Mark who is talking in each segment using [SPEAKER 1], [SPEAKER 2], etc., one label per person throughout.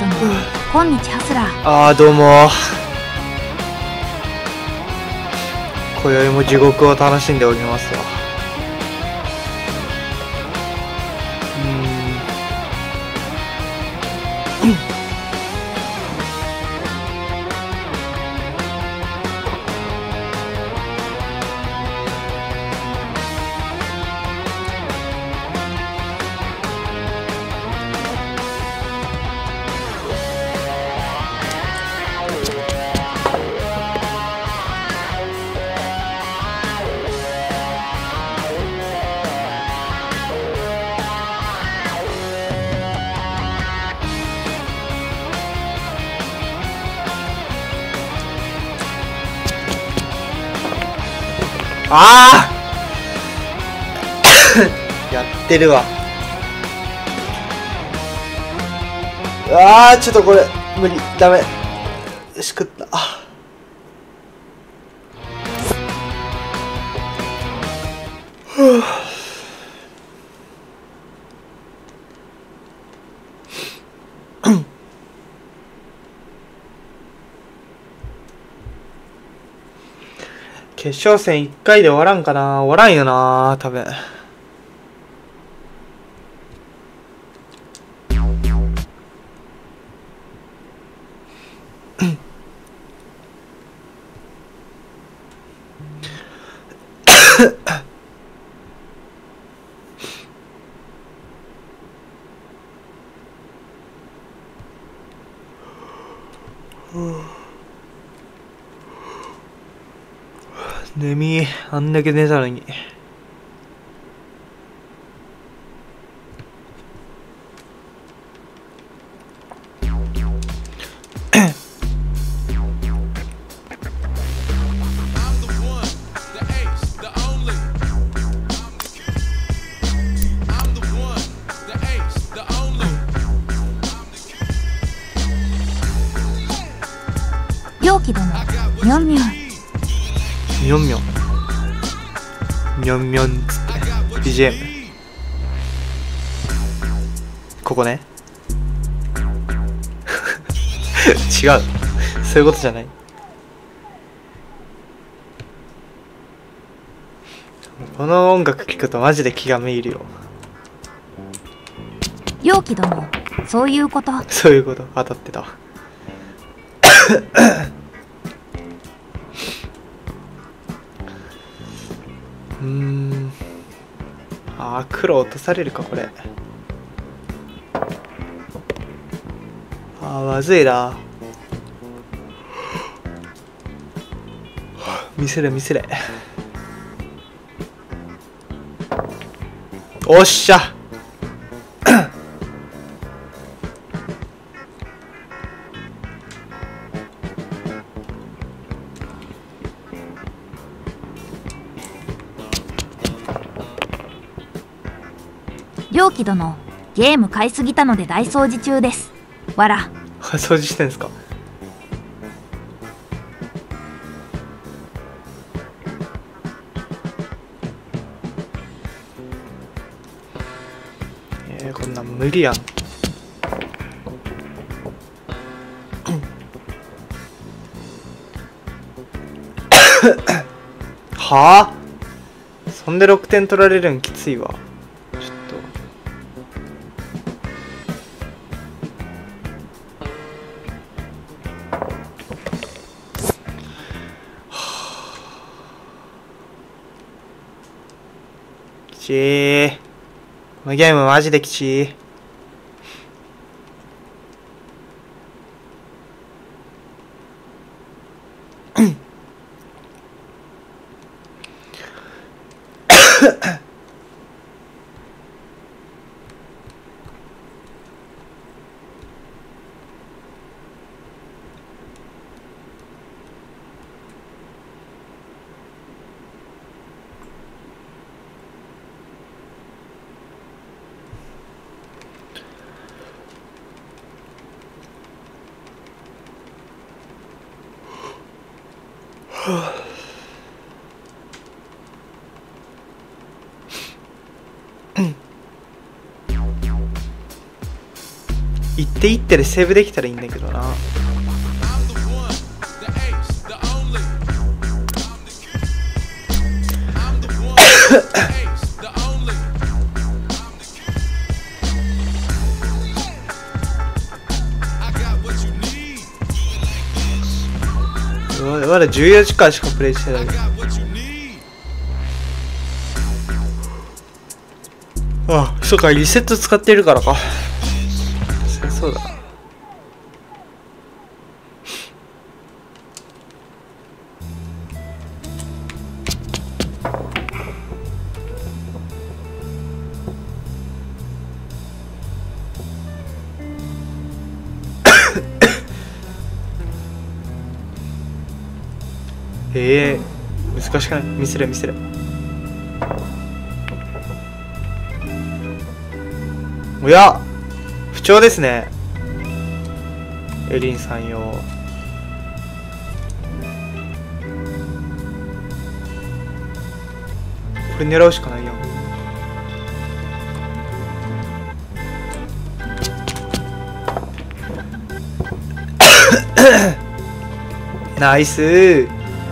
[SPEAKER 1] も、今日ハスラー。
[SPEAKER 2] ああ、どうも。今宵も地獄を楽しんでおりますわ。ああやってるわ。ああ、ちょっとこれ無理、ダメ。しくった。決勝戦1回で終わらんかな。終わらんよな、多分。眠い。あんだけ寝たのに。
[SPEAKER 1] 陽気殿、みょんみょん。
[SPEAKER 2] みょんみょん。みょんみょんつって。BGM。ここね。違う。そういうことじゃない。この音楽聴くとマジで気がめいるよ。
[SPEAKER 1] 陽気殿、そういうこと。
[SPEAKER 2] そういうこと。当たってたわ。ああ、黒落とされるかこれ。ああ、まずいな。見せれ見せれ。おっしゃ。
[SPEAKER 1] 陽気殿、ゲーム買いすぎたので大掃除中です。わら。
[SPEAKER 2] 掃除してんすか。こんなん無理やん。はあ、そんで6点取られるんきついわ。このゲームマジできち一手一手でセーブできたらいいんだけどな。まだ14時間しかプレイしてない。あ、そうか、リセット使ってるからか。そうだ。難しくない？見せれ。おや、不調ですね。エリンさんよ。これ狙うしかないやん。ナイス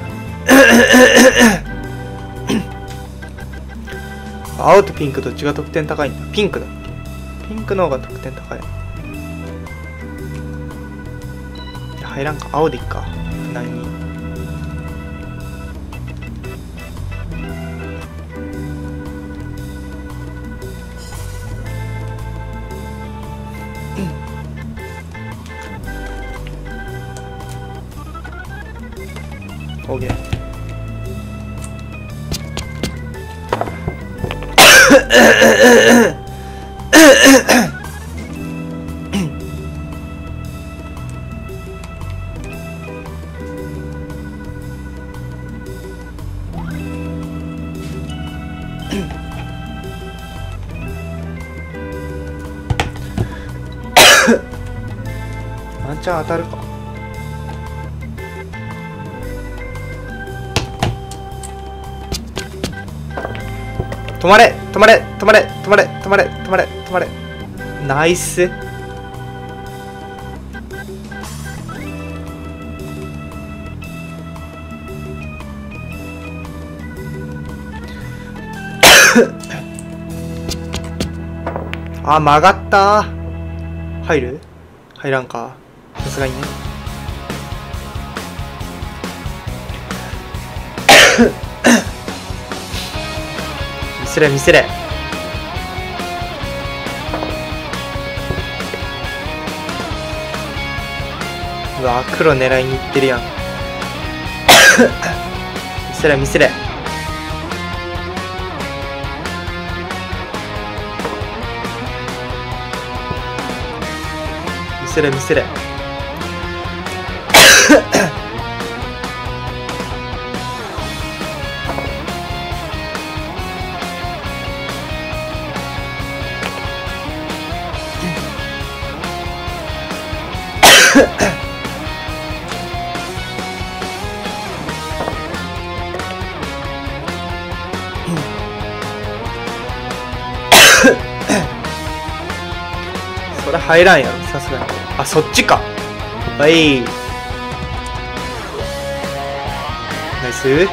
[SPEAKER 2] 青とピンクどっちが得点高いんだ？ピンクだっけ？ピンクの方が得点高い。いや入らんか。青でいっか。何？オーケー。ワンチャン当たるか。止まれ止まれ止まれ止まれ止まれ止まれ止まれ。ナイス。あ、曲がった。入る？入らんか。さすがにね。見せれ。うわ、黒狙いに行ってるやん。見せれ。見せれ。それ入らんやろ、さすがに。あ、そっちか。はい。ナイス。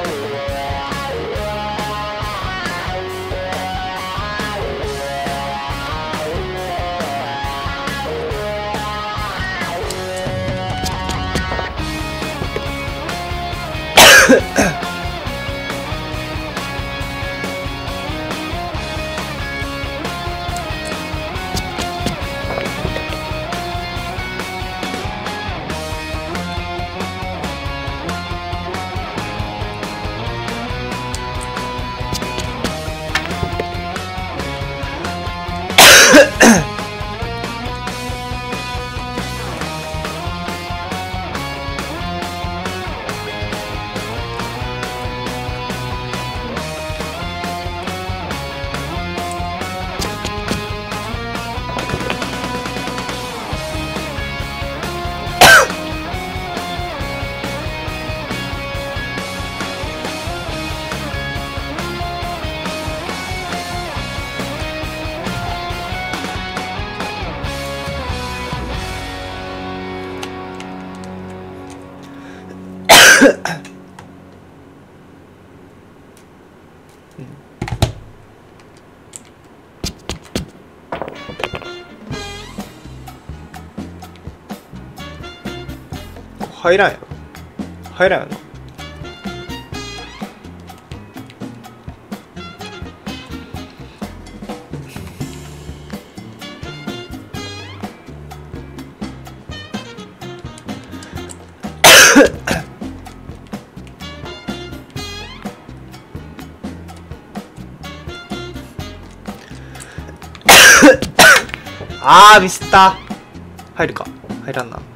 [SPEAKER 2] 入らんやろ。入らんやろ。あーミスった。入るか入らんな。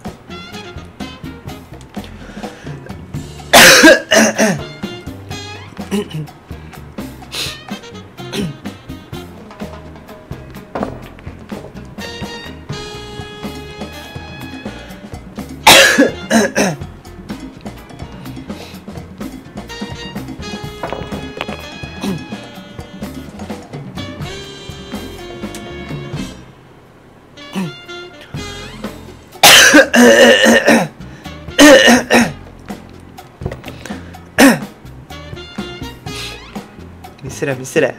[SPEAKER 2] 見せれ見せれ。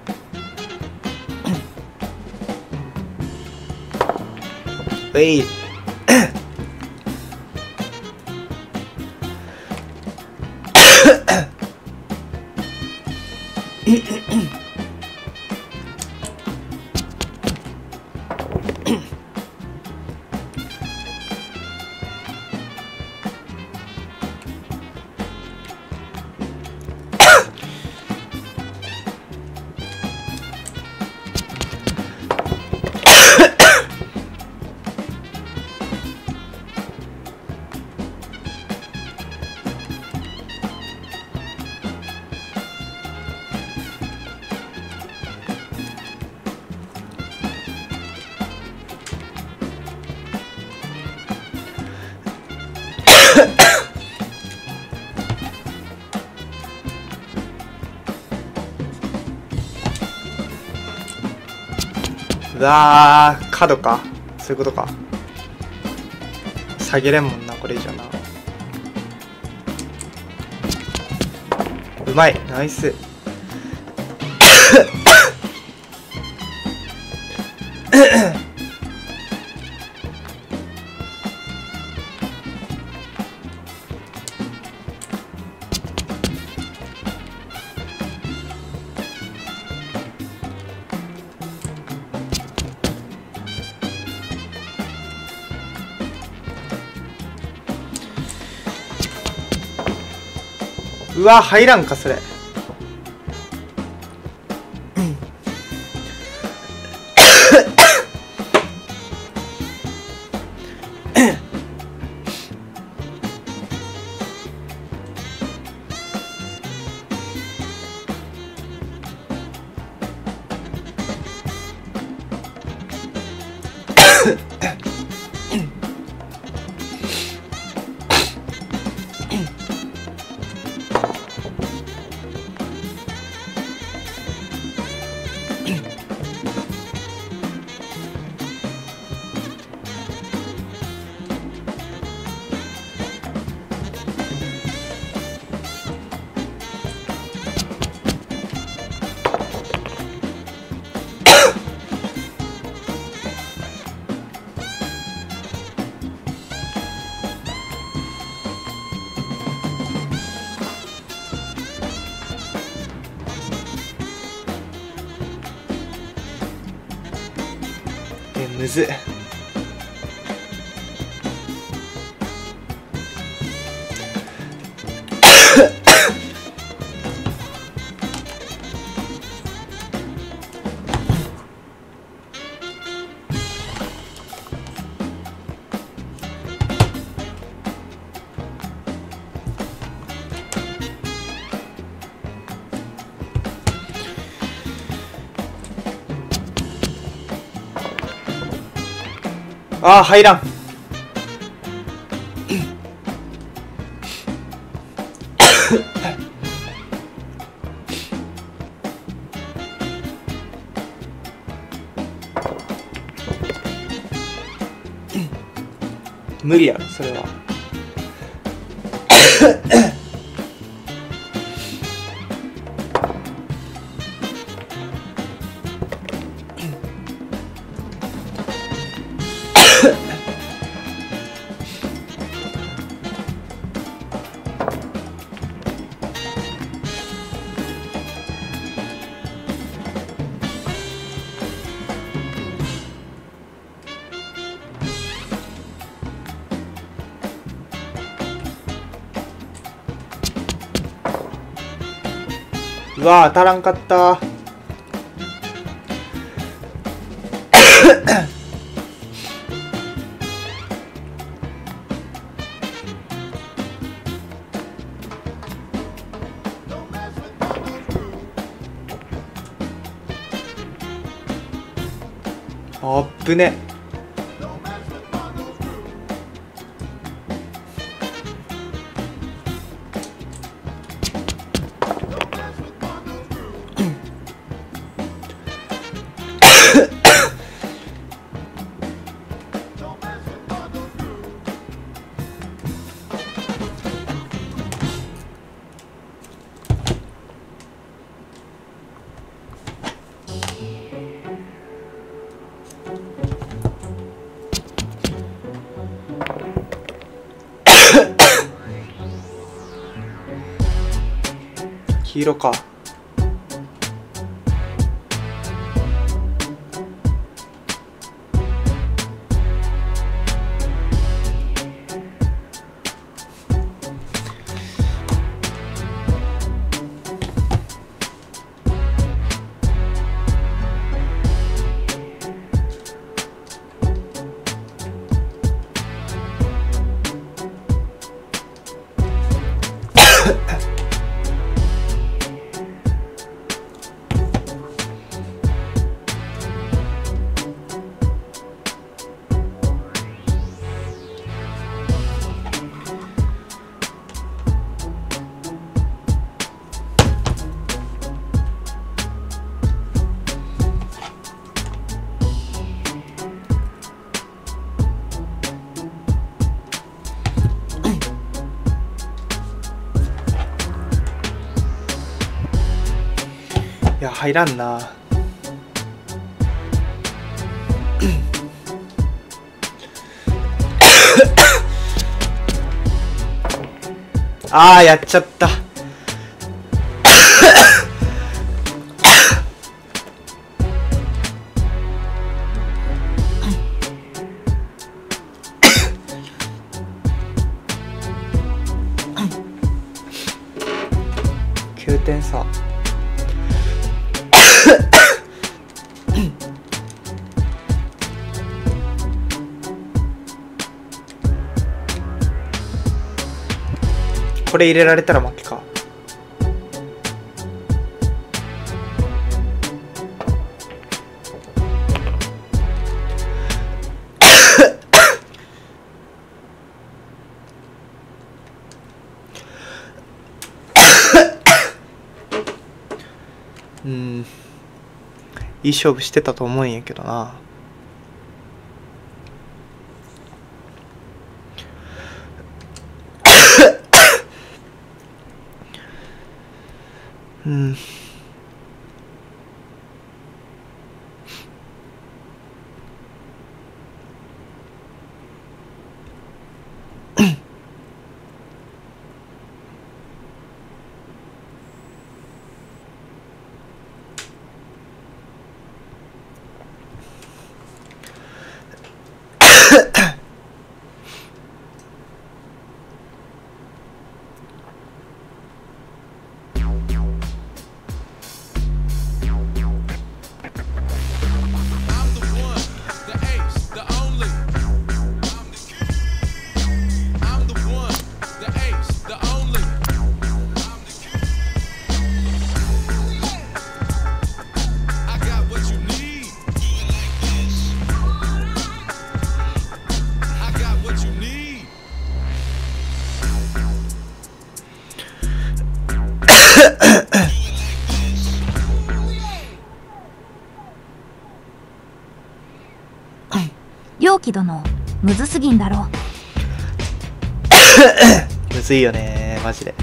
[SPEAKER 2] ういうわー角か。そういうことか。下げれんもんなこれ以上な。うまいナイス。うわ入らんかそれ。むずっ。あー入らん。無理やろそれは。 うわー当たらんかったあっぶね。黄色か。いや入らんな。あーやっちゃった。9点差。これ入れられたら負けか。いい勝負してたと思うんやけどな。
[SPEAKER 1] 陽気殿、むずすぎんだろ。
[SPEAKER 2] むずいよねマジで。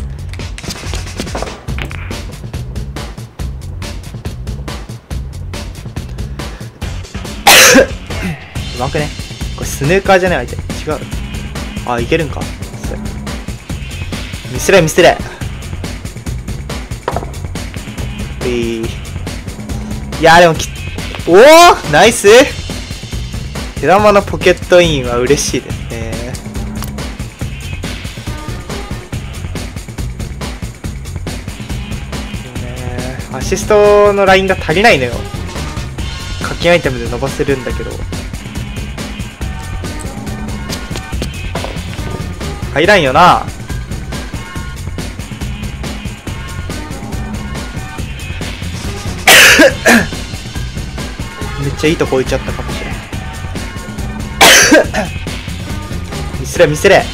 [SPEAKER 2] うまくね。これスヌーカーじゃない相手。違う。あ、いけるんか。見せれ見せれ。いやでもおおナイス。手玉のポケットインは嬉しいですね。 シストのラインが足りないのよ。課金アイテムで伸ばせるんだけど入らんよな。めっちゃいいとこ置いちゃったかもしれない見せれ見せれ。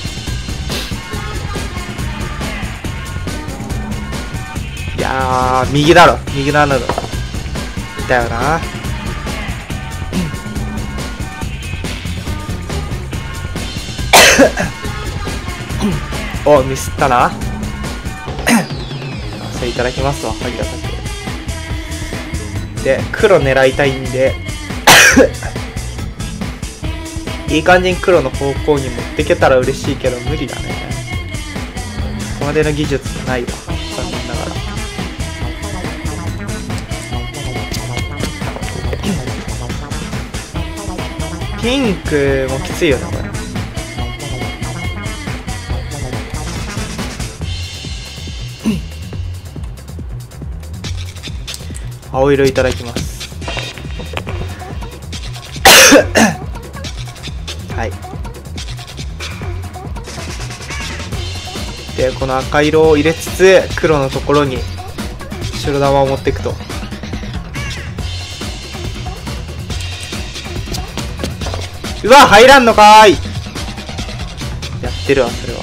[SPEAKER 2] いやー右だろ、右なのだよな。おミスったなそれいただきますわ。ありがたくで黒狙いたいんでいい感じに黒の方向に持ってけたら嬉しいけど無理だね。そこまでの技術ないわ、残念ながら。ピンクもきついよねこれ。青色いただきますはいでこの赤色を入れつつ黒のところに白玉を持っていくと。うわ入らんのかーい。やってるわそれは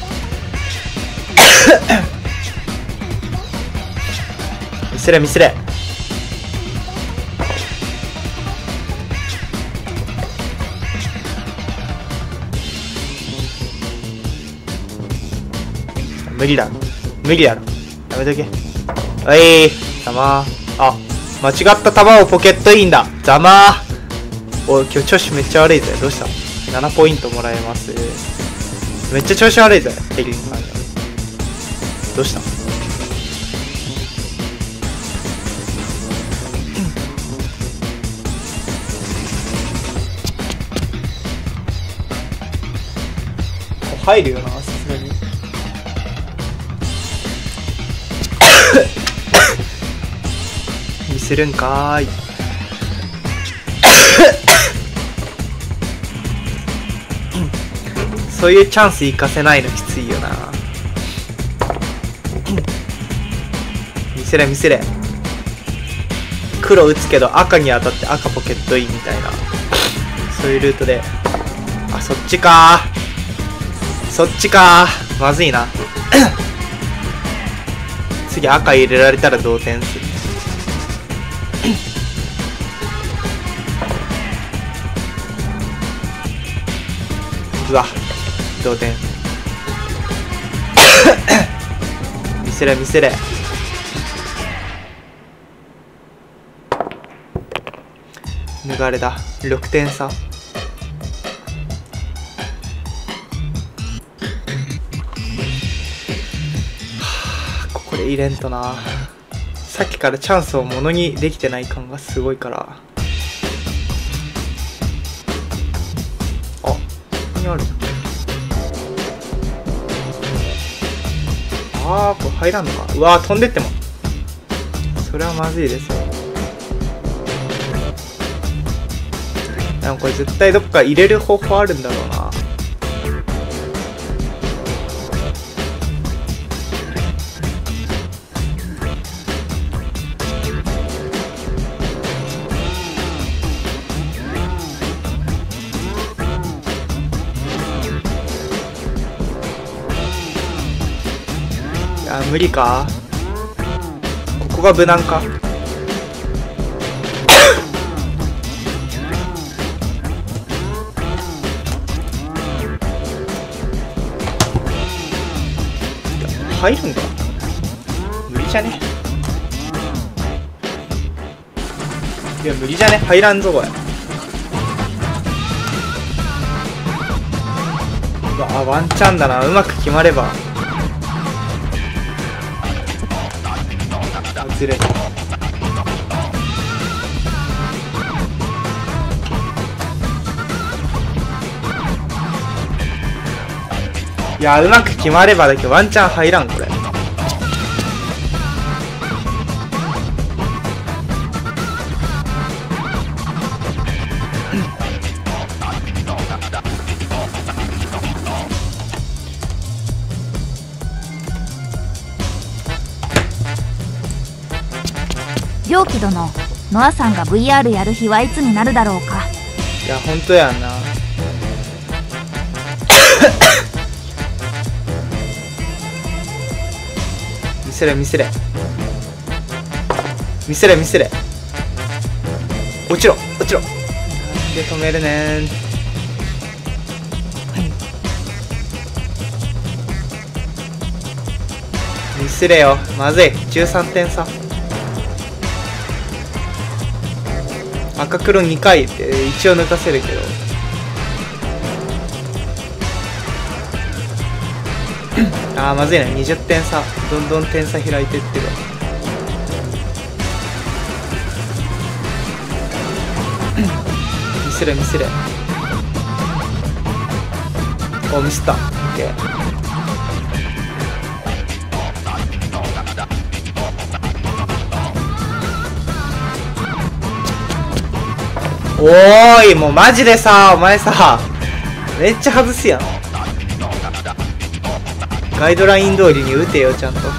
[SPEAKER 2] 見せれ見せれ。無理だ無理やろ、やめとけ。おいざまー。あ間違った球をポケットインだ。ざまー。おい今日調子めっちゃ悪いぜ。どうした？ 7 ポイントもらえます。めっちゃ調子悪いぜヘリンさん。どうした？入るよなさすがに見せるんかーいそういうチャンス生かせないのきついよな見せれ見せれ。黒打つけど赤に当たって赤ポケットインみたいなそういうルートで。あそっちかーそっちかーまずいな次赤入れられたら同点するうわ同点見せれ見せれ。抜かれだ。6点差。ここで入れんとな。さっきからチャンスをものにできてない感がすごいから。あここにある。あーこれ入らんのか。うわー飛んでってもそれはまずいですよ。でもこれ絶対どっか入れる方法あるんだろうな。いや無理か。ここが無難か。入るんだ。無理じゃね。いや無理じゃね。入らんぞこれ。うわワンチャンだな。うまく決まれば。ずれた。いやうまく決まればだけどワンチャン入らんこれ。
[SPEAKER 1] 陽気殿、ノアさんが VR やる日はいつになるだろうか。
[SPEAKER 2] いやほんとやんな。見せれ見せれ見せれ見せれ。落ちろ落ちろ。なんで止めるねん。見せれよ。まずい。13点差。赤黒2回って一応抜かせるけど。あーまずいな。20点差。どんどん点差開いてってるわ。見せれ見せれ。おミスった。オッケー。おーい、もうマジでさ、お前さ、めっちゃ外すやん。ガイドライン通りに打てよ、ちゃんと。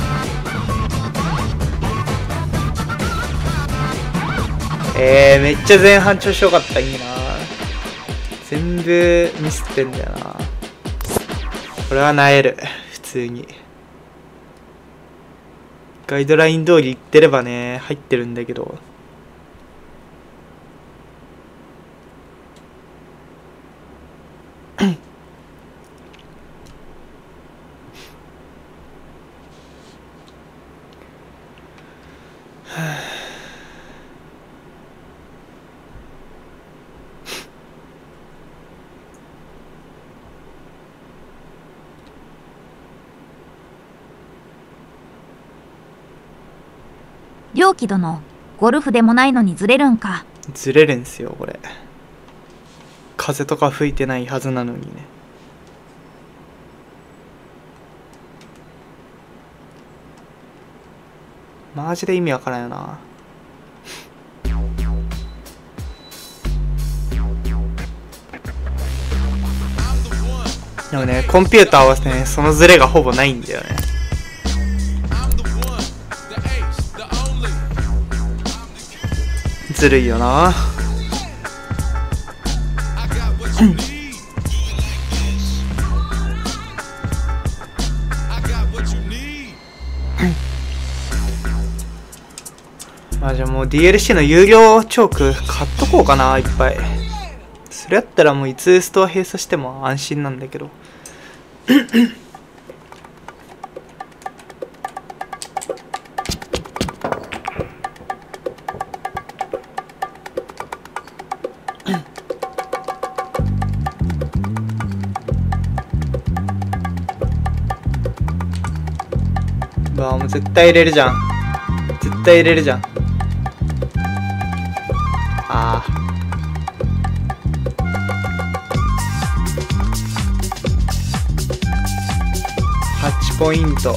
[SPEAKER 2] めっちゃ前半調子よかった。いいな。全部ミスってんだよな。これはなえる。普通に。ガイドライン通り行ってればね、入ってるんだけど。
[SPEAKER 1] 陽気殿、ゴルフでもないのにずれるんか。
[SPEAKER 2] ずれるんすよこれ。風とか吹いてないはずなのにね。マジで意味わからんよな。でもね、コンピューター合わせてね、そのズレがほぼないんだよね。ずるいよな。まあじゃあもう DLC の有料チョーク買っとこうかな、いっぱい。それやったらもういつストア閉鎖しても安心なんだけど。うわもう絶対入れるじゃん。絶対入れるじゃん。ああ。8ポイント。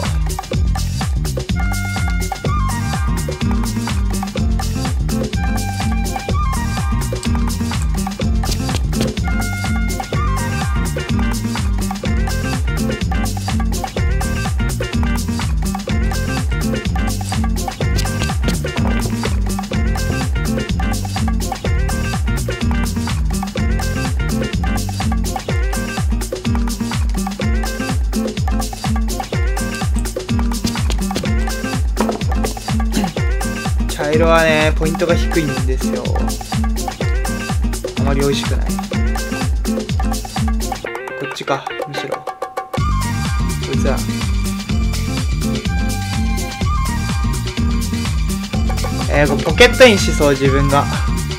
[SPEAKER 2] 茶色はね、ポイントが低いんですよ。あまり美味しくない。こっちか、むしろ。こいつは。ポケットインしそう、自分が。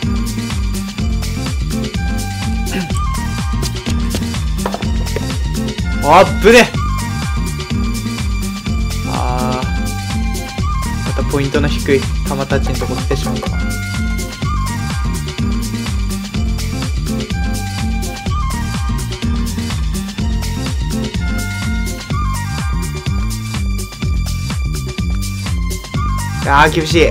[SPEAKER 2] あっぶね。ポイントの低い玉たちのとこ来てしまうか。厳しい。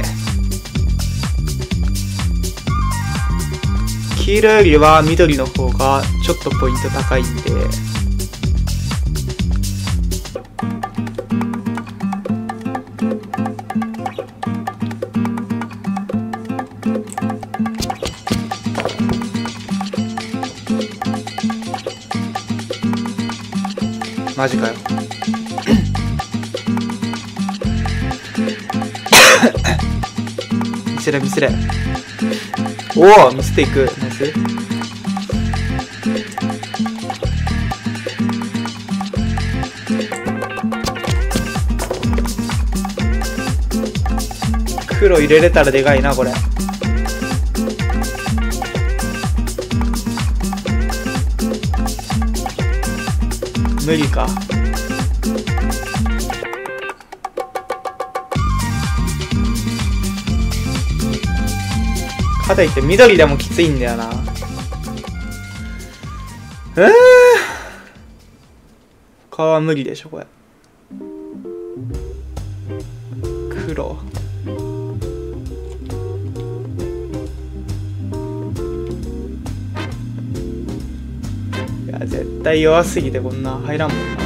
[SPEAKER 2] 黄色よりは緑の方がちょっとポイント高いんで。 マジかよ。ミスれミスれ。おお、ミスっていく。ナイス。黒入れれたらでかいなこれ。無理か。かといって緑でもきついんだよな。他は無理でしょこれ。黒。いや絶対弱すぎてこんな入らんもんな。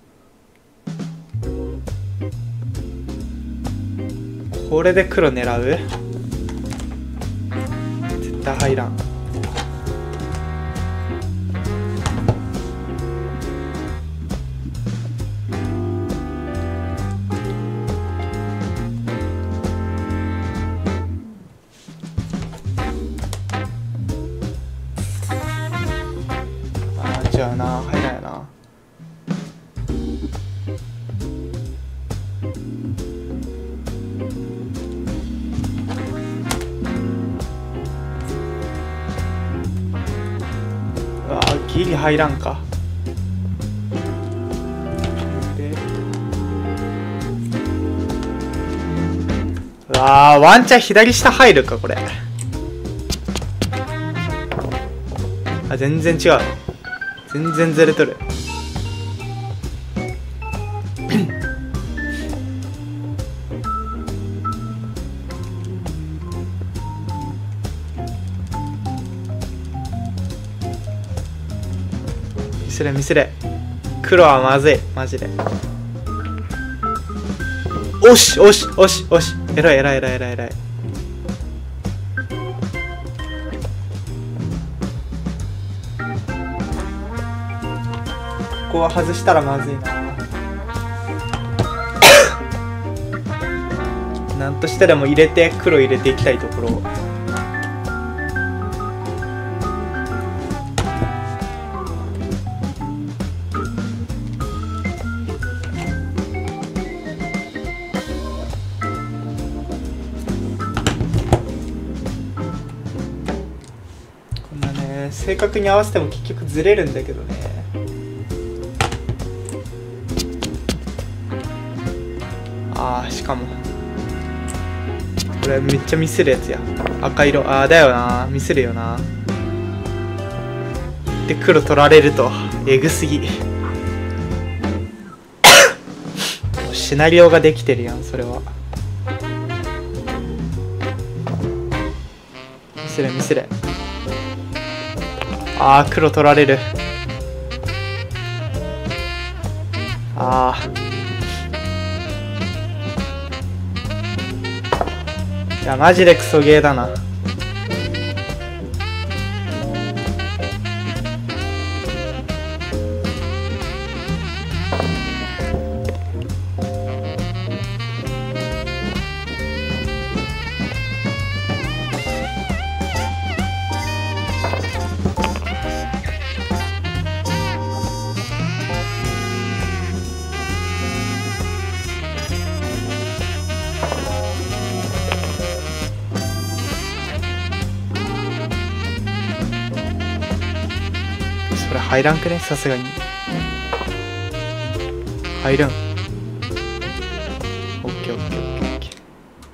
[SPEAKER 2] これで黒狙う？絶対入らん。じゃあな、入らんやな。うわギリ入らんか。うわワンチャン左下入るかこれ。あ全然違う。全然ずれとる。ミスれミスれ。黒はまずいマジで。おしおしおしおし。えらいえらいえらいえらいえらい。ここは外したらまずいな。なんとしてでも入れて黒入れていきたいところ。こんなね正確に合わせても結局ずれるんだけどね。あーしかもこれめっちゃミスるやつや。赤色。あーだよな、ミスるよな。で黒取られるとえぐすぎ。もうシナリオができてるやんそれは。ミスれミスれ。あー黒取られる。あーいやマジでクソゲーだな。これ入らんくねさすがに。入るん。オッケーオッケーオッケーオッケー。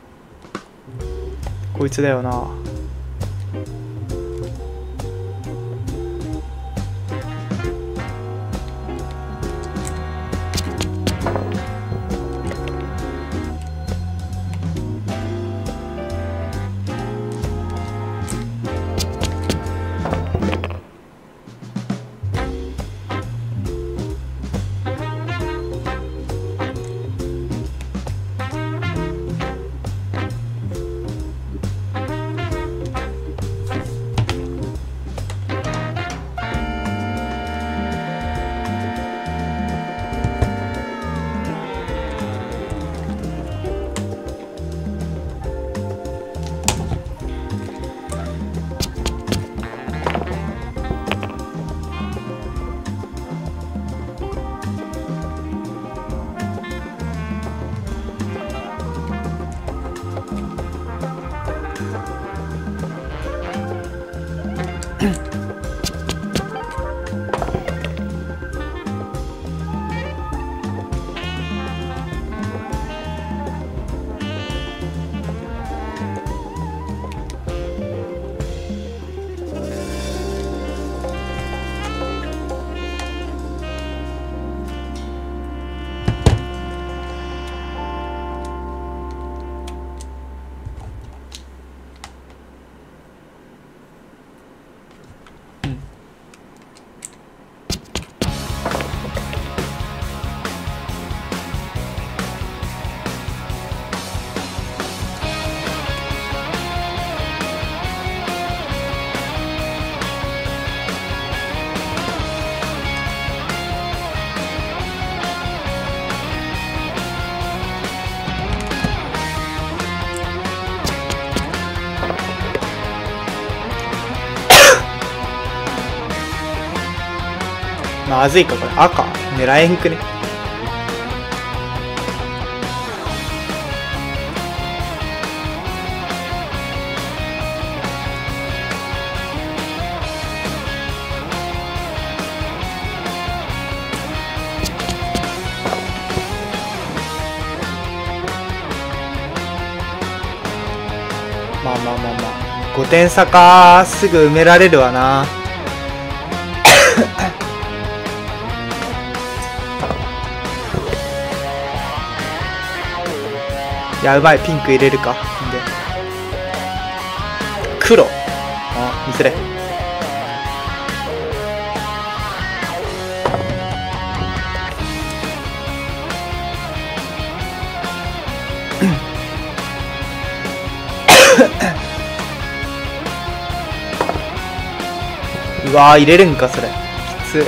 [SPEAKER 2] こいつだよな。 まずいかこれ。赤狙えんくね。まあまあまあまあ5点差か。すぐ埋められるわな。いや、うまい。ピンク入れるか。で黒。あ、見せれ。うわー、入れるんかそれ。きつい。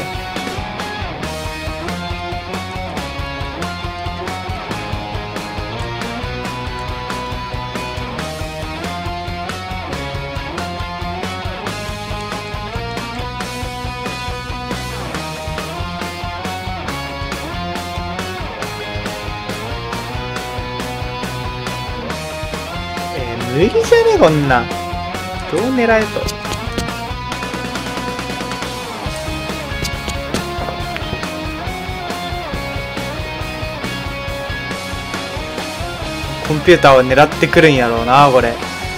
[SPEAKER 2] 無理じゃねこんなん。どう狙えと。コンピューターを狙ってくるんやろうなこれ。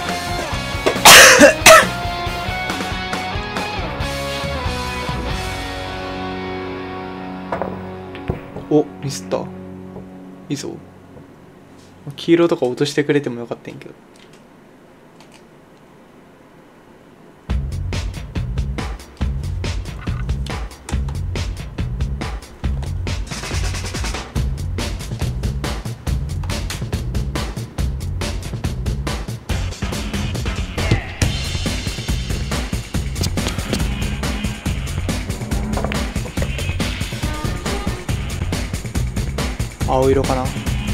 [SPEAKER 2] お、ミスった。いいぞ。黄色とか落としてくれてもよかったんやけど。青色かな。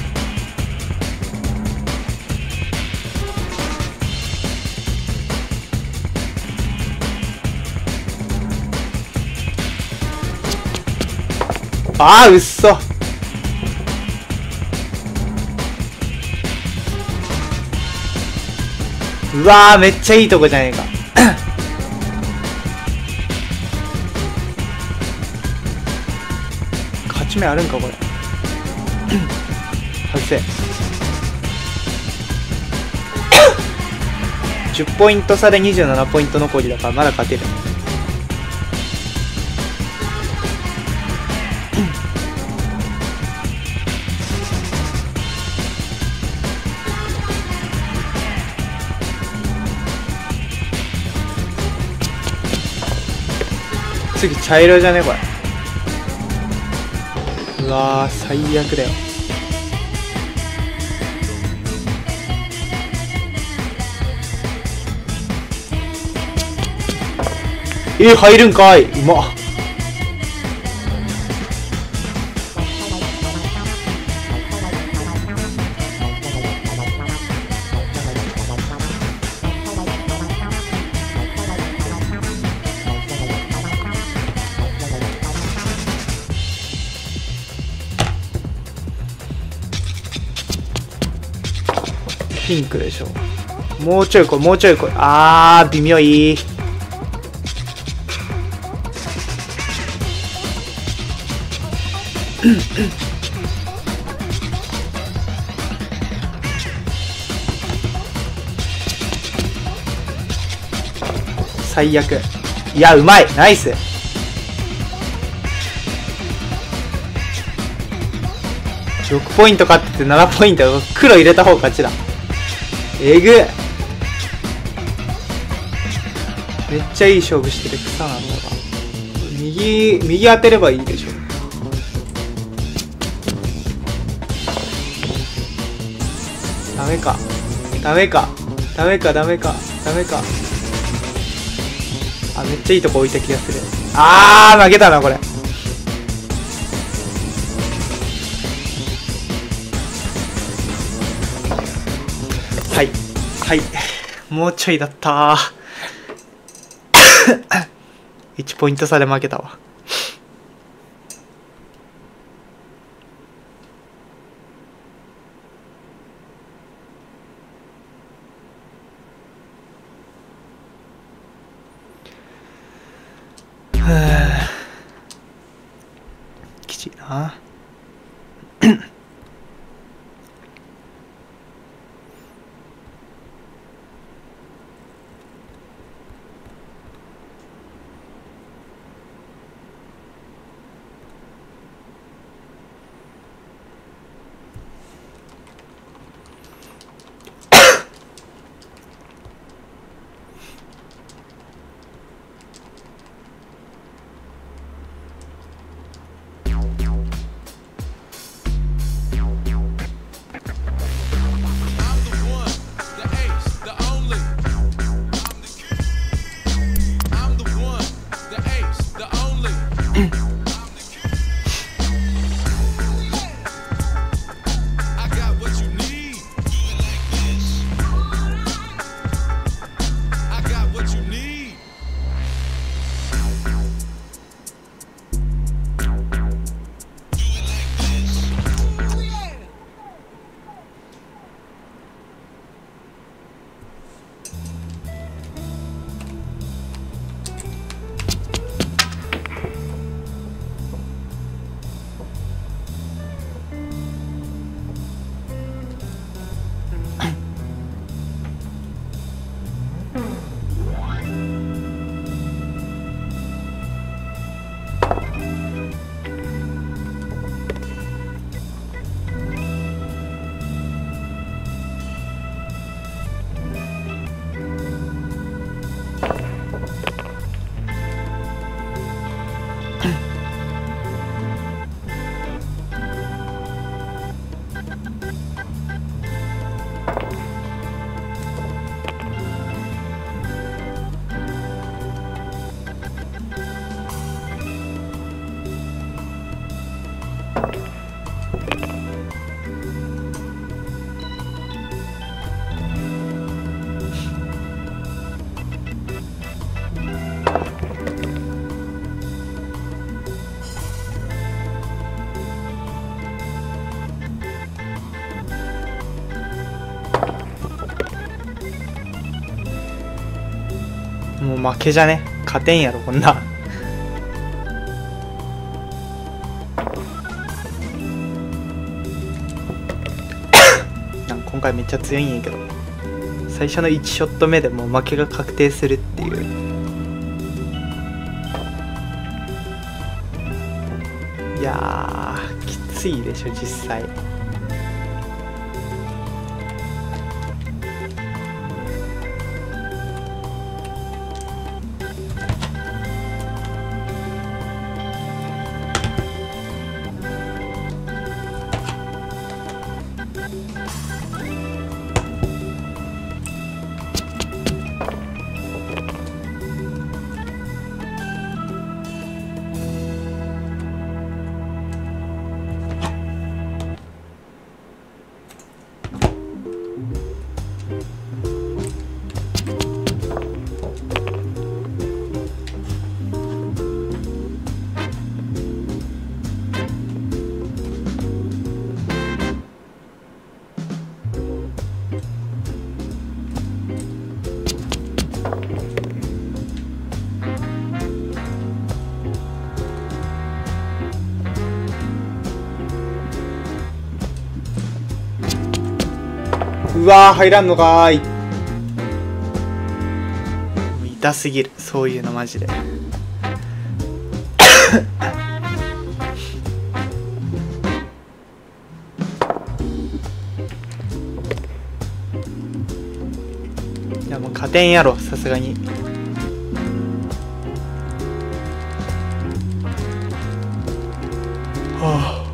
[SPEAKER 2] あー、うっそ。うわー、めっちゃいいとこじゃねえか。勝ち目あるんかこれ。外せ。10ポイント差で27ポイント残りだからまだ勝てる。次茶色じゃねこれ。うわー、最悪だよ。入るんかい。うまっ。ピンクでしょ。もうちょい来い、もうちょい来い。あー、微妙いい。最悪。いや、うまい。ナイス。6ポイント勝ってて7ポイント。黒入れた方勝ちだ。えぐ。めっちゃいい勝負してる。草なんだが。右当てればいいでしょ。ダメか。ダメか。ダメか、ダメか。ダメか。あ、めっちゃいいとこ置いた気がする。あー、負けたな、これ。はい。はい。もうちょいだったー。1ポイント差で負けたわ。 な。もう負けじゃね、勝てんやろこんな。なんか今回めっちゃ強いんやけど、最初の1ショット目でもう負けが確定するっていう。いやーきついでしょ実際。うわー入らんのかーい。痛すぎるそういうのマジで。いやもう勝てんやろさすがに。はあ。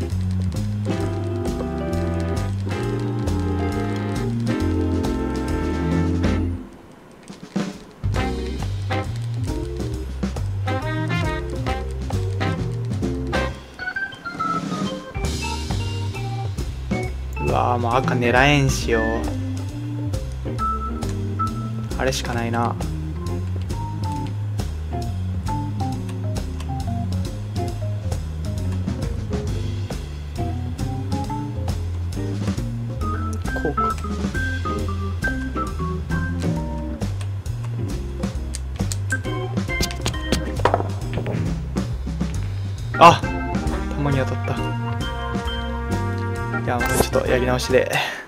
[SPEAKER 2] うわーもう赤狙えんしよう。あれしかないな。こうか。あ、たまに当たった。いや、もうちょっとやり直しで。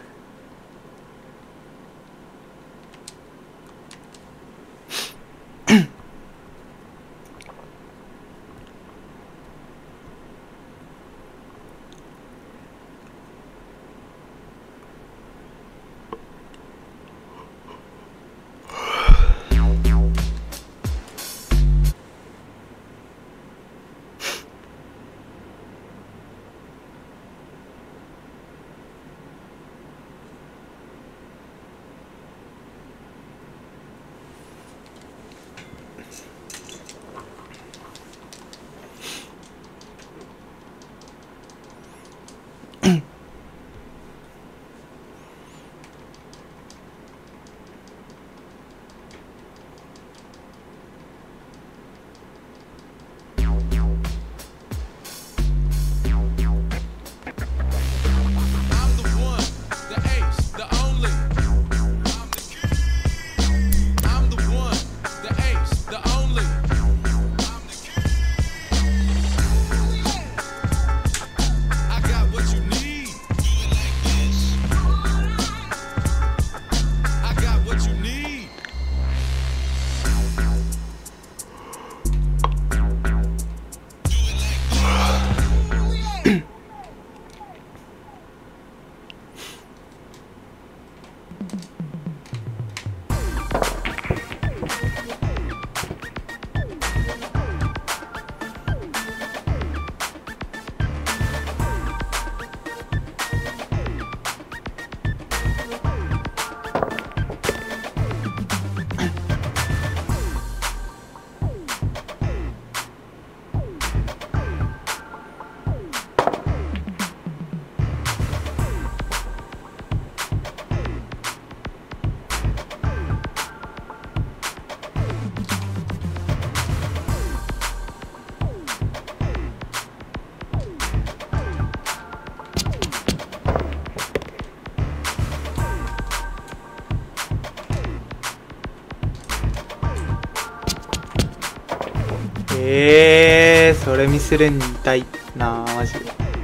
[SPEAKER 2] それミスるん痛いなあ、マジで。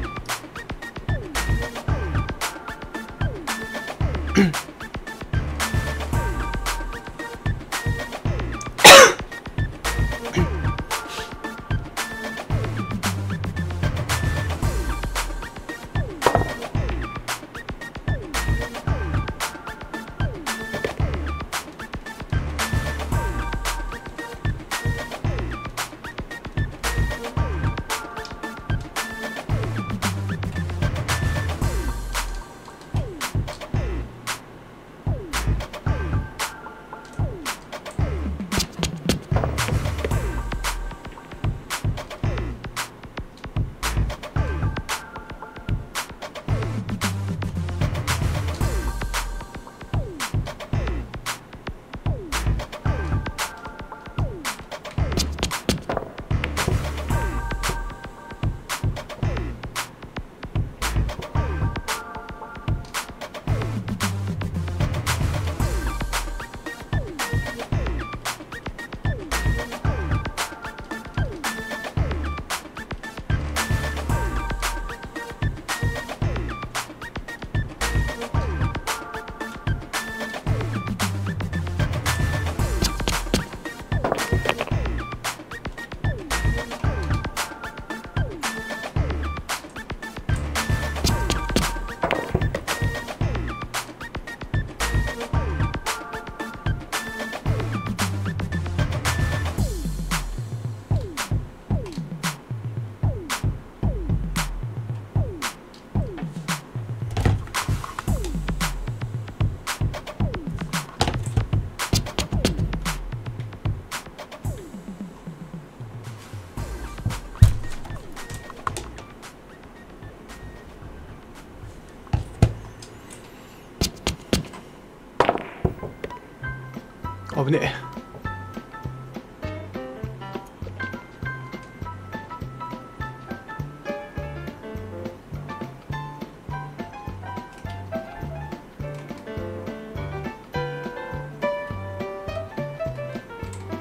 [SPEAKER 2] 危ねえ。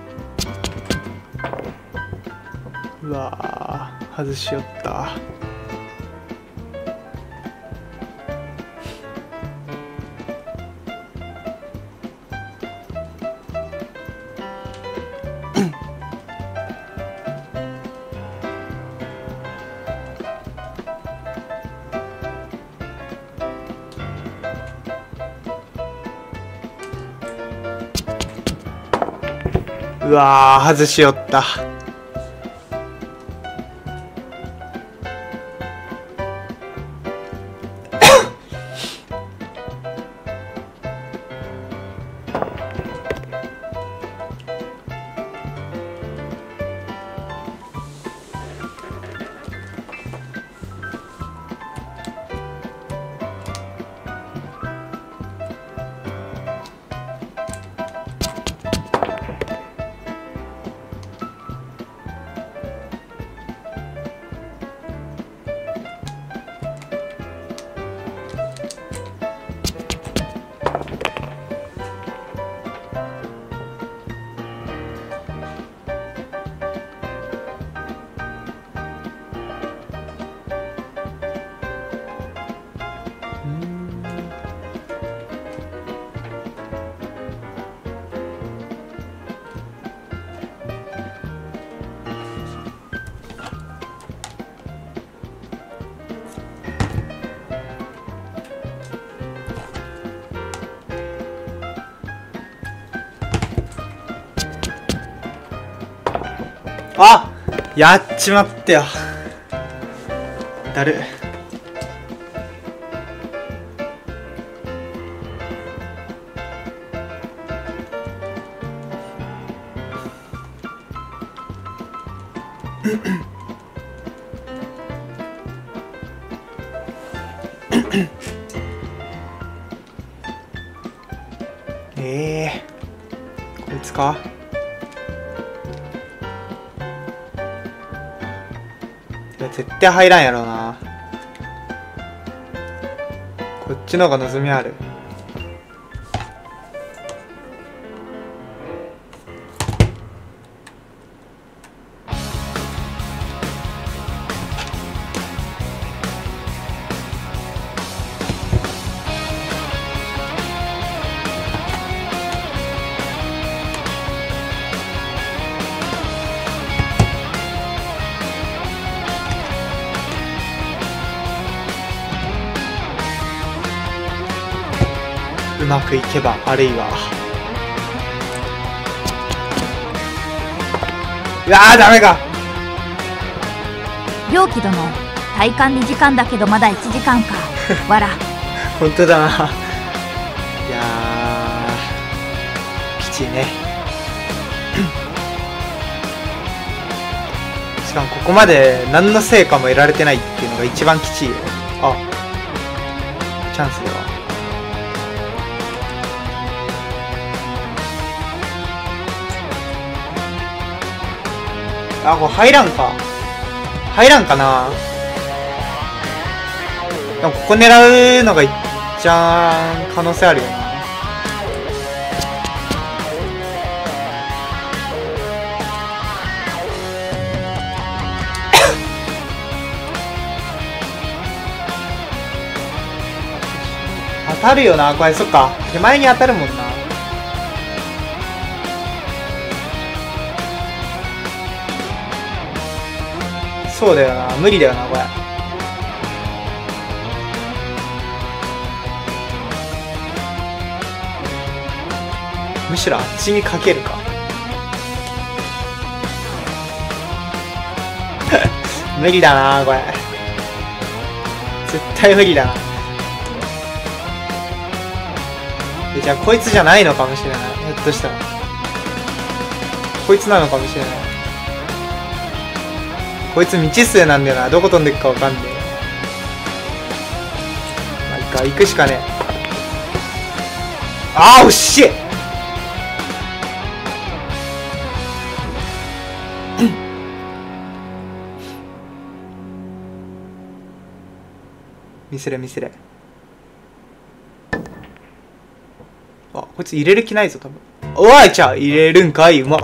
[SPEAKER 2] うわー、外しよった。 うわー、外しよった。あ、やっちまったよ。だる。こいつか。絶対入らんやろうな。こっちの方が望みある。うまくいけば、あるいは。うわー、ダメか。
[SPEAKER 1] 良樹殿、体感2時間だけどまだ1時間か。わら。
[SPEAKER 2] 本当だな。いやー、きちいね。しかもここまで何の成果も得られてないっていうのが一番きちいよ。あ、チャンスだわ。あ、これ入らんか。入らんかな。でもここ狙うのが一番可能性あるよな。当たるよな、これ。そっか。手前に当たるもんな。そうだよな、無理だよな、これ。むしろあっちにかけるか。無理だな、これ。絶対無理だな。じゃあこいつじゃないのかもしれない。ひょっとしたらこいつなのかもしれない。こいつ未知数なんだよな。どこ飛んでくかわかんねえ。まあいいか、行くしかねえ。ああ、惜しい。見せれ見せれ。あ、こいつ入れる気ないぞ多分。おい、ちゃ入れるんかい。うまっ。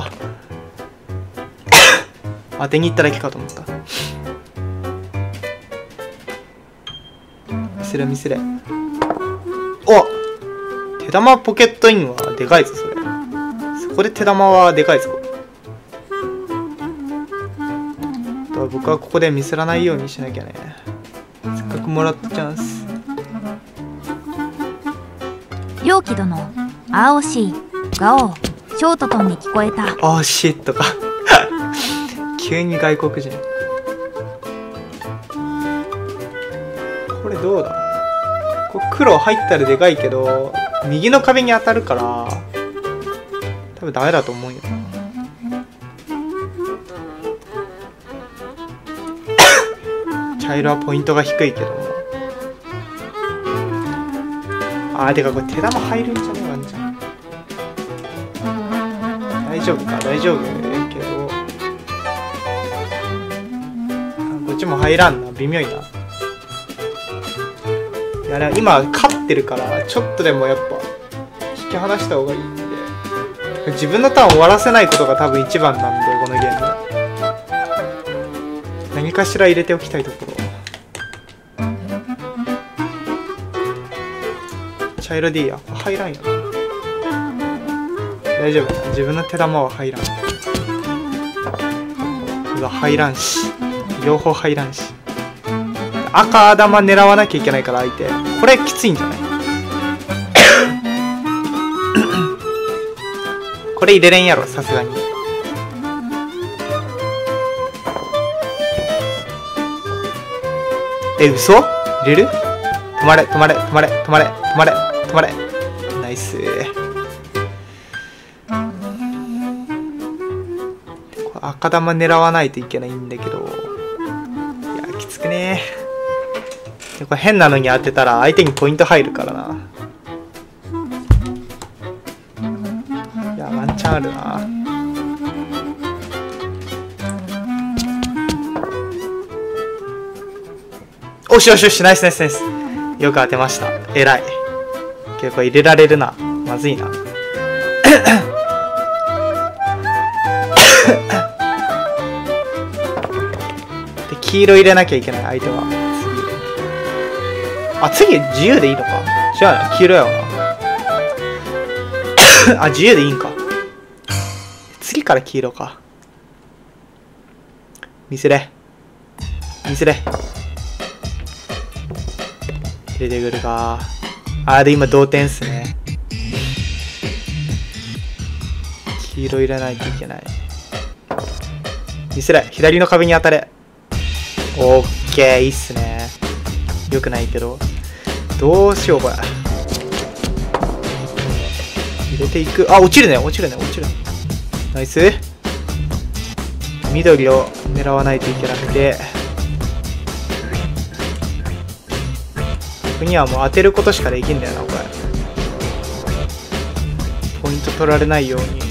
[SPEAKER 2] 当てに行っただけかと思った。見せれ見せれ。お、手玉ポケットインはでかいぞそれ。そこで手玉はでかいぞ。僕はここでミスらないようにしなきゃね。せっかくもらったチャンス。
[SPEAKER 1] 良樹殿、青しいガオショートトンに聞こえた。
[SPEAKER 2] あーシットか。急に外国人。これどうだ。これ黒入ったらでかいけど右の壁に当たるから多分ダメだと思うよ。茶色はポイントが低いけども。あーてかこれ手玉入るんじゃねえワンちゃん。大丈夫か大丈夫けどこっちも入らんな。微妙いな。いやね、今勝ってるからちょっとでもやっぱ引き離した方がいいんで、自分のターン終わらせないことが多分一番なんで、このゲーム何かしら入れておきたいところ。茶色でいいや。入らんよな。大丈夫。自分の手玉は入らん。うわ入らんし、両方入らんし。赤玉狙わなきゃいけないから相手。これきついんじゃない？これ入れれんやろさすがに。え嘘？入れる？止まれ止まれ止まれ止まれ止まれ止まれ。ナイス。赤玉狙わないといけないんだけど、いやきつくねー。これ変なのに当てたら相手にポイント入るからな。いやワンチャンあるな。おしよしよし、ナイスナイスナイス。よく当てました。偉い。結構入れられるな。まずいな。で黄色入れなきゃいけない相手は。次自由でいいのか。違うな、黄色やわな。自由でいいんか。次から黄色か。見せれ見せれ。入れてくるか。で今同点っすね。黄色入れないといけない。見せれ。左の壁に当たれ。オッケー、いいっすね。よくないけどどうしようこれ。入れていく。落ちるね落ちるね落ちる。ナイス。緑を狙わないといけなくて、ここにはもう当てることしかできんだよなこれ。ポイント取られないように。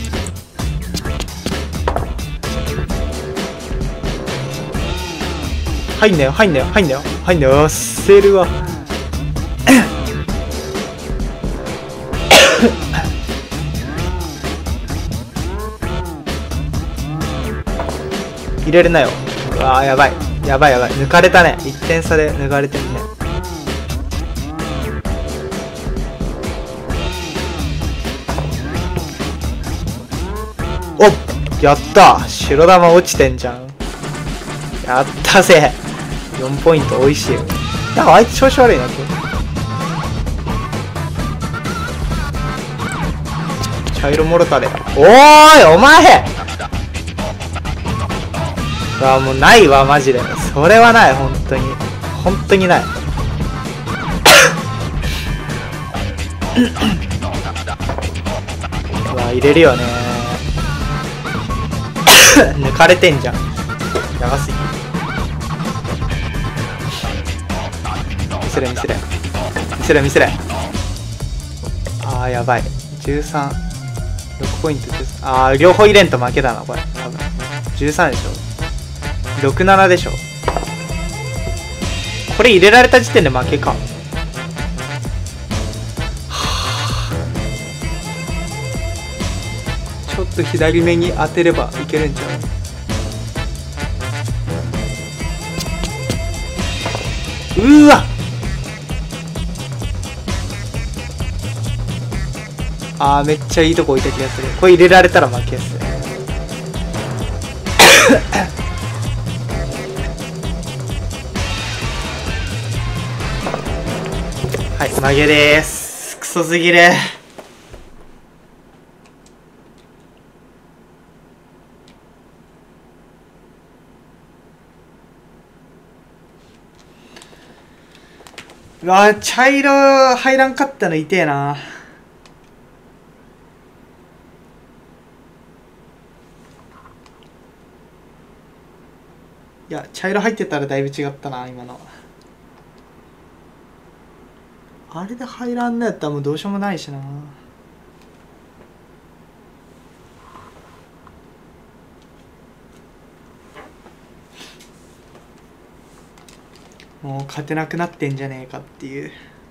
[SPEAKER 2] 入んなよ入んなよ入んなよ入んなよ。せるわ。入れるなよ。うわやばいやばいやばい。抜かれたね。1点差で抜かれてるね。おっやった。白玉落ちてんじゃん。やったぜ。4ポイント。おいしいよ。なんかあいつ調子悪いな今日。茶色もろたれ。おーいお前。もうないわマジで。それはない。本当に本当にない。うわ入れるよね。抜かれてんじゃん。やばすぎ。見せれ見せれ見せれ見せれ。やばい。13、6ポイント13。両方入れんと負けだなこれ多分。13でしょ。67でしょ。これ入れられた時点で負けか。ちょっと左目に当てればいけるんちゃう。うわめっちゃいいとこ置いた気がする。これ入れられたら負けっすね。はい負けでーす。クソすぎる。 うわー、茶色入らんかったの痛えな。いや、茶色入ってたらだいぶ違ったな、今の。あれで入らんのやったらもうどうしようもないしな。もう勝てなくなってんじゃねえかっていう。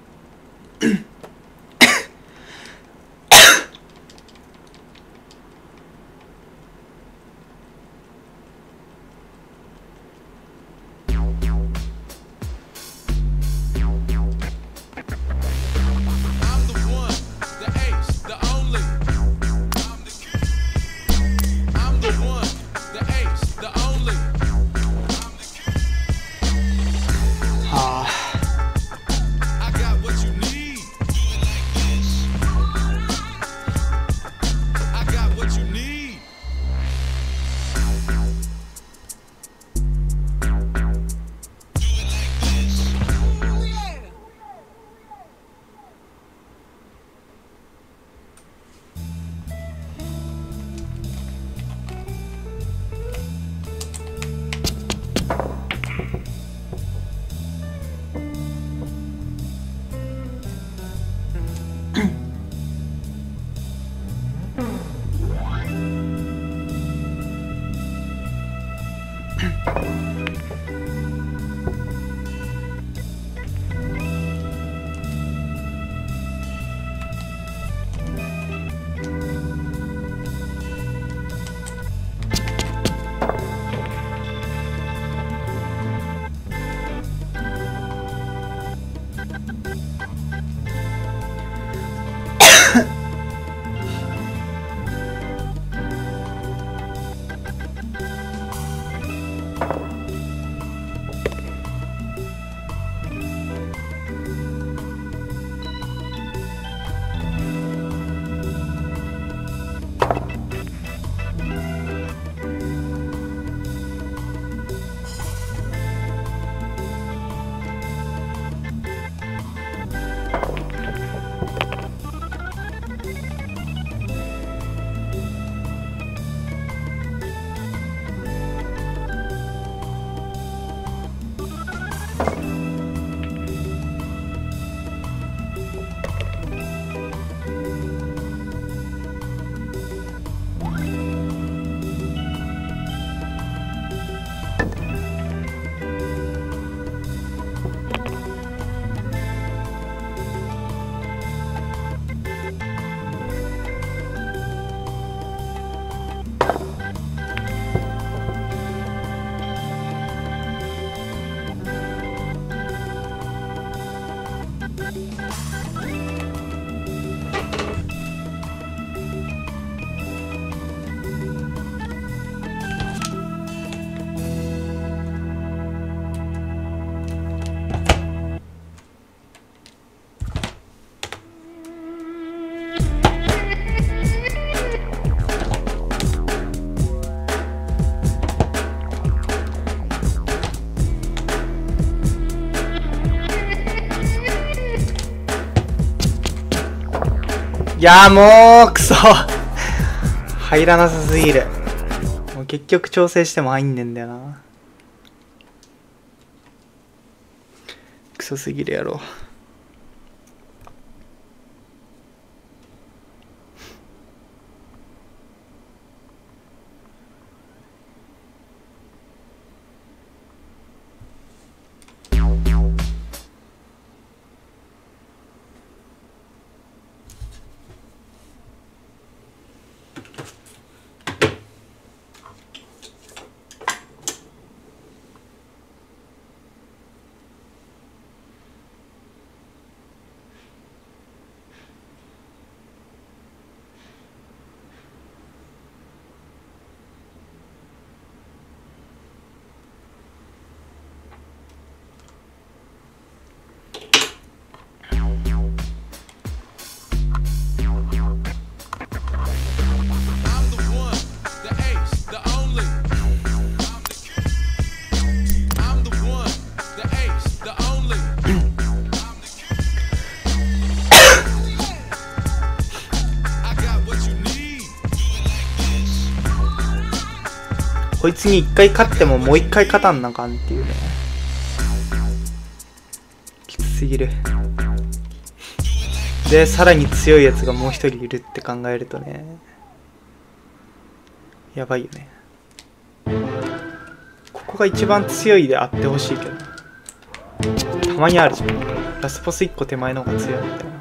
[SPEAKER 2] いやーもうクソ入らなさすぎる。もう結局調整しても入んねんだよな。クソすぎるやろ。 こいつに一回勝ってももう一回勝たんなあかんっていうね。きつすぎる。で、さらに強いやつがもう一人いるって考えるとね、やばいよね。ここが一番強いであってほしいけど、たまにあるじゃん。ラスボス1個手前の方が強いみたいな。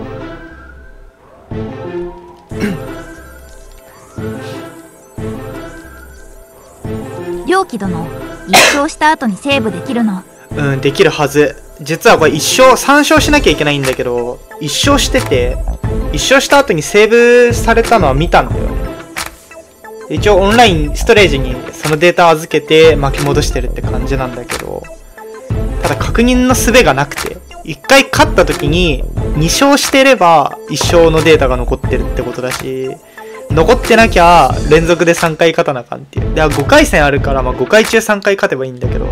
[SPEAKER 1] 良樹殿、一勝した後にセーブできるの？
[SPEAKER 2] うん、できるはず。実はこれ3勝しなきゃいけないんだけど、1勝してて、1勝した後にセーブされたのは見たんだよね。一応オンラインストレージにそのデータを預けて巻き戻してるって感じなんだけど、ただ確認の術がなくて、1回勝った時に2勝してれば1勝のデータが残ってるってことだし、残ってなきゃ連続で3回勝たなあかんっていう。では5回戦あるから、まあ5回中3回勝てばいいんだけど、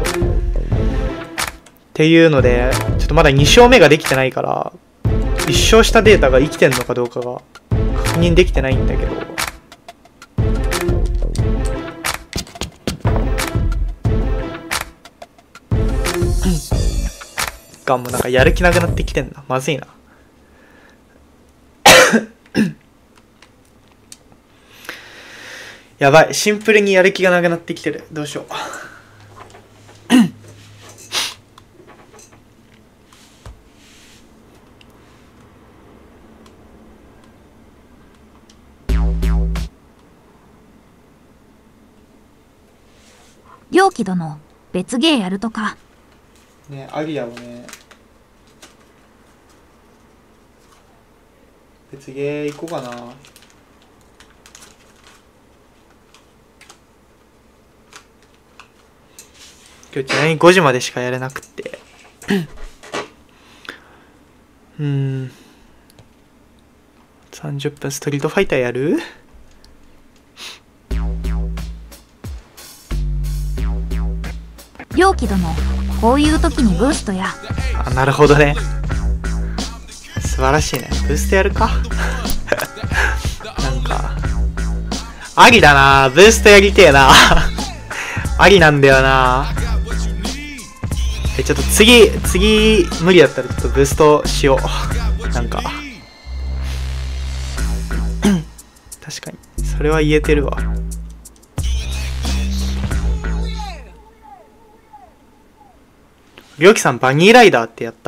[SPEAKER 2] っていうので、ちょっとまだ2勝目ができてないから、1勝したデータが生きてんのかどうかが確認できてないんだけど、もうなんかやる気なくなってきてんな。まずいな。やばい。シンプルにやる気がなくなってきてる。どうしよう。
[SPEAKER 1] 良樹殿、別ゲーやるとか。
[SPEAKER 2] ね、アリアをね、別ゲー行こうかな。今日ちなみに5時までしかやれなくって30分ストリートファイターやる？
[SPEAKER 1] 良樹殿、こういう時にブーストや。
[SPEAKER 2] あ、なるほどね。素晴らしいね。ブーストやるかなんかありだな。ブーストやりてえなありなんだよな。ちょっと次無理だったらちょっとブーストしようなんか確かにそれは言えてるわ。りょうきさんバニーライダーってやった？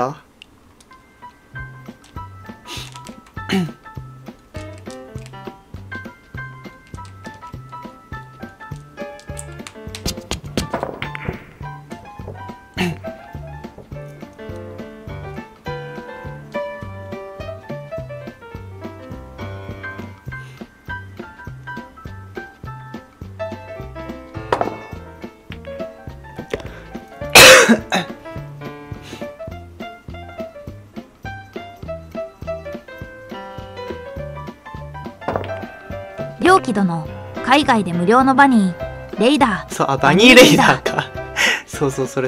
[SPEAKER 1] 良樹殿、海外で無料のバニーレイダー。
[SPEAKER 2] そう、あ、バニーレイダーかそうそう、それ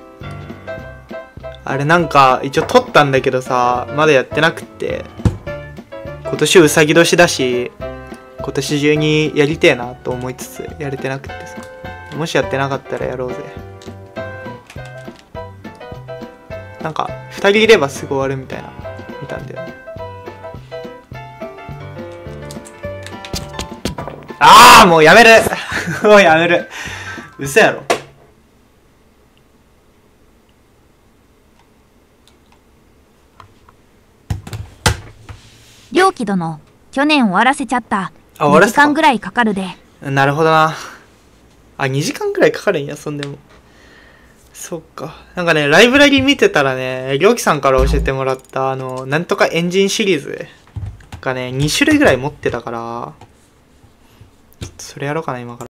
[SPEAKER 2] あれなんか一応撮ったんだけどさ、まだやってなくって、今年うさぎ年だし今年中にやりてえなと思いつつやれてなくってさ、もしやってなかったらやろうぜ。なんか2人いればすぐ終わるみたいな見たんだよね。ああ、もうやめるもうやめる。嘘やろ。
[SPEAKER 1] 良樹殿、去年終わらせちゃった。
[SPEAKER 2] あ、終わら
[SPEAKER 1] 2
[SPEAKER 2] せた。
[SPEAKER 1] 時間ぐらいかかるで。
[SPEAKER 2] なるほどな。あ、2時間ぐらいかかるんや、そんでも。そっか。なんかね、ライブラリ見てたらね、りょうきさんから教えてもらったなんとかエンジンシリーズがね、2種類ぐらい持ってたから、ちょっとそれやろうかな、今から。